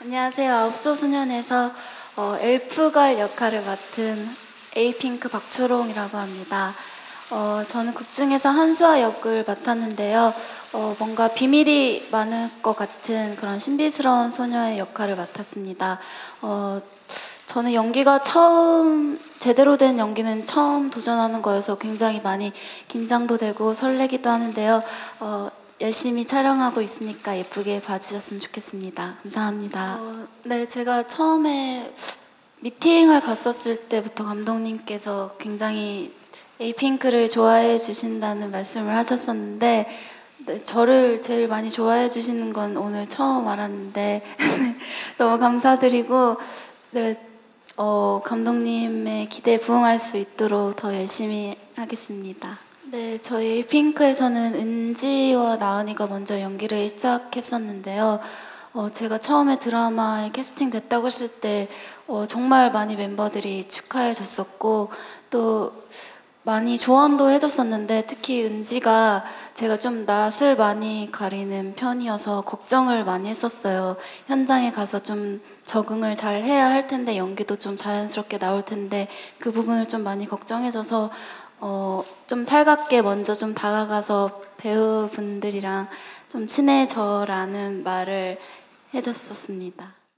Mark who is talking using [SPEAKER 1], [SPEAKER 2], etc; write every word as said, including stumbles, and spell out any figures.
[SPEAKER 1] 안녕하세요. 아홉소 소년에서 어, 엘프걸 역할을 맡은 에이핑크 박초롱이라고 합니다. 어, 저는 극 중에서 한수아 역을 맡았는데요. 어, 뭔가 비밀이 많을 것 같은 그런 신비스러운 소녀의 역할을 맡았습니다. 어, 저는 연기가 처음, 제대로 된 연기는 처음 도전하는 거여서 굉장히 많이 긴장도 되고 설레기도 하는데요. 어, 열심히 촬영하고 있으니까 예쁘게 봐주셨으면 좋겠습니다. 감사합니다. 어, 네, 제가 처음에 미팅을 갔었을 때부터 감독님께서 굉장히 에이핑크를 좋아해 주신다는 말씀을 하셨었는데 네, 저를 제일 많이 좋아해 주시는 건 오늘 처음 알았는데 너무 감사드리고 네, 어, 감독님의 기대에 부응할 수 있도록 더 열심히 하겠습니다. 네, 저희 핑크에서는 은지와 나은이가 먼저 연기를 시작했었는데요. 어, 제가 처음에 드라마에 캐스팅 됐다고 했을 때 어, 정말 많이 멤버들이 축하해 줬었고 또 많이 조언도 해줬었는데 특히 은지가 제가 좀 낯을 많이 가리는 편이어서 걱정을 많이 했었어요. 현장에 가서 좀 적응을 잘 해야 할 텐데 연기도 좀 자연스럽게 나올 텐데 그 부분을 좀 많이 걱정해줘서 어, 좀 살갑게 먼저 좀 다가가서 배우분들이랑 좀 친해져라는 말을 해줬었습니다.